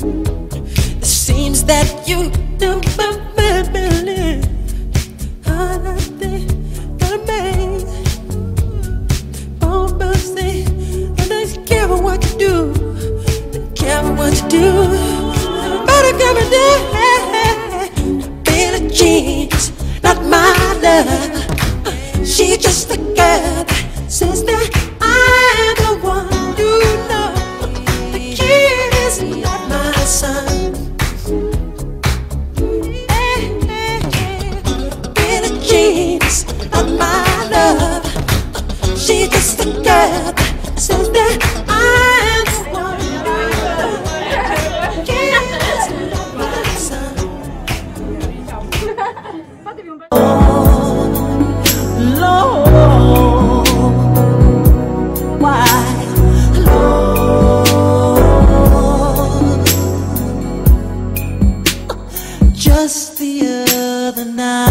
It seems that you don't believe what you do, careful what you do, but if every day, Billie Jean's not my love. She's just a girl that says that I'm the one you know. The kid is not my son. Billie Jean's not my love. She's just a girl that says that I'm the one you love. The kid is not my son. Lord, why, Lord? Just the other night